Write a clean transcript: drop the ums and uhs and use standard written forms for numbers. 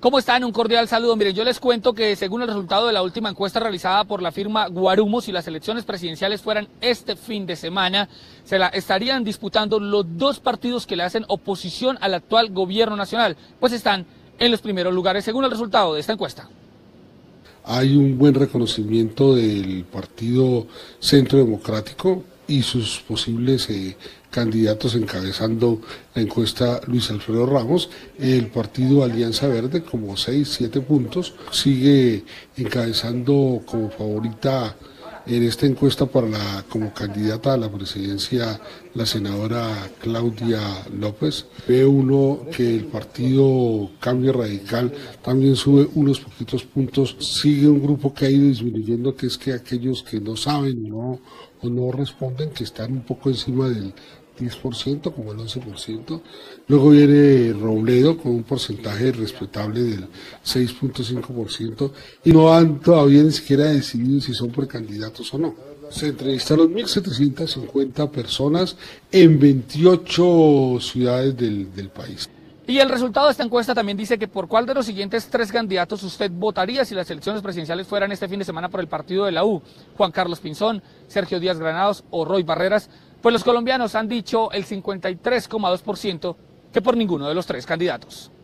¿Cómo están? Un cordial saludo. Miren, yo les cuento que según el resultado de la última encuesta realizada por la firma Guarumo, si las elecciones presidenciales fueran este fin de semana, se la estarían disputando los dos partidos que le hacen oposición al actual gobierno nacional, pues están en los primeros lugares según el resultado de esta encuesta. Hay un buen reconocimiento del Partido Centro Democrático y sus posibles candidatos encabezando la encuesta Luis Alfredo Ramos. El partido Alianza Verde, como 6-7 puntos, sigue encabezando como favorita en esta encuesta como candidata a la presidencia la senadora Claudia López. Ve uno que el partido Cambio Radical también sube unos poquitos puntos, sigue un grupo que ha ido disminuyendo, que es que aquellos que no saben o no responden, que están un poco encima del 10%, como el 11%. Luego viene Robledo con un porcentaje respetable del 6.5% y no han todavía ni siquiera decidido si son precandidatos o no. Se entrevistaron 1.750 personas en 28 ciudades del país. Y el resultado de esta encuesta también dice que por cuál de los siguientes tres candidatos usted votaría si las elecciones presidenciales fueran este fin de semana por el partido de la U: Juan Carlos Pinzón, Sergio Díaz Granados o Roy Barreras. Pues los colombianos han dicho el 53,2% que por ninguno de los tres candidatos.